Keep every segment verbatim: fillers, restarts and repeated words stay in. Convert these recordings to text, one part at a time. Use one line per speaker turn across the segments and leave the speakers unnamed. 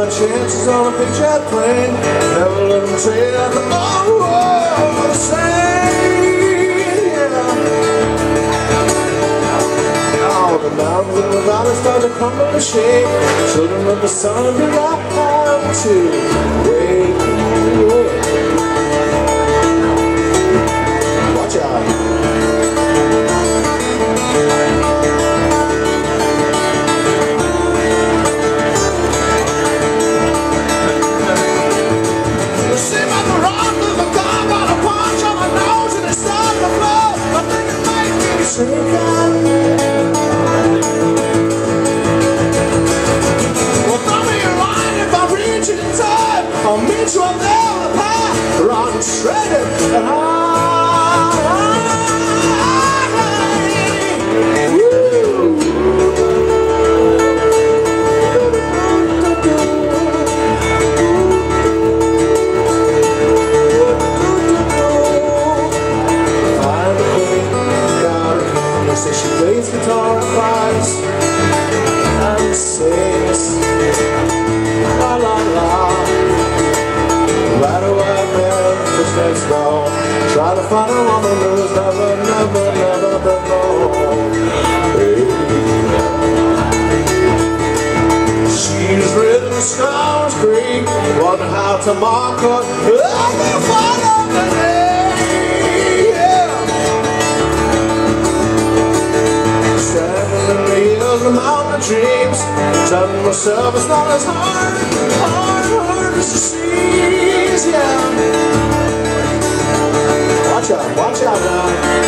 the chances on a big jet plane. Never let them tell you that tomorrow the same, yeah. All the mountains and the valleys start to crumble and shake. Children of the sun do not have to wait. Watch out. Well, throw me a line if I reach it in time. I'll meet you up there on the path, rotten, shredded, and high. Woo! Find the queen, got her. They say she plays guitar and cries and sings la la la. Ride a white man, footsteps down. Try to find a woman who's never, never, never been known. Hey. She's written Scars Creek, wonder how to mark her. I'm gonna find out the name, yeah. Standing in the hills of mountain dreams, telling myself it's not as hard, hard, hard as it seems, yeah. Watch out, watch out now.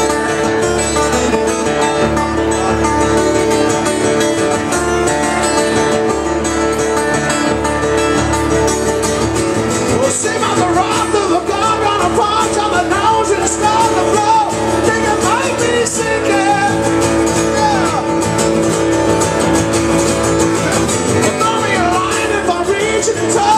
We'll see about the rock of the blood on a punch on the nose and it's on the floor. Think it might be sinking. Throw me a line if I reach it in time.